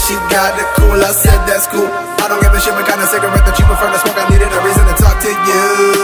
she got the cool, I said that's cool. I don't give a shit what kind of cigarette that you prefer to smoke. I needed a reason to talk to you.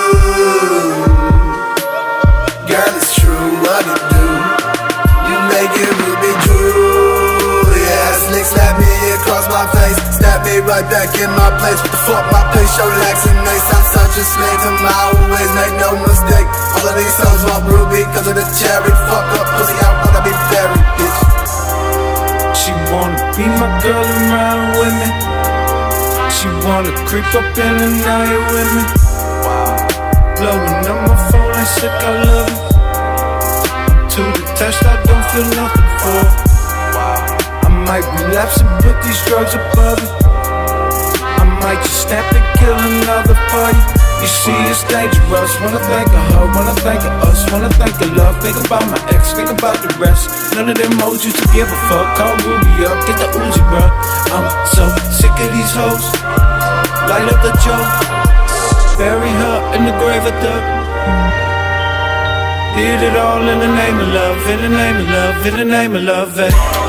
Girl, it's true, what it do? You make it Ruby Drool. Yeah, slick slap me across my face, stab me right back in my place. What the fuck, my place, show lax and nice. I'm such a slave to my ways, make no mistake. All of these hoes want Ruby cause of the cherry. Fuck up pussy, I wanna be buried, bitch. She wanna be my girl and ride with me. She wanna creep up in the night with me. Blowing up my phone like sick, I love it. To the touch, I don't feel nothing for. I might relapse and put these drugs above it. I might just snap and kill another for you. You see, it's dangerous. Wanna think of her, wanna think of us, wanna think of love. Think about my ex, think about the rest. None of them hoes used to give a fuck. Call Ruby up, get the Uzi, bruh. I'm so sick of these hoes. Light up the joke, bury her in the grave of dirt. Did it all in the name of love, in the name of love, in the name of love, eh?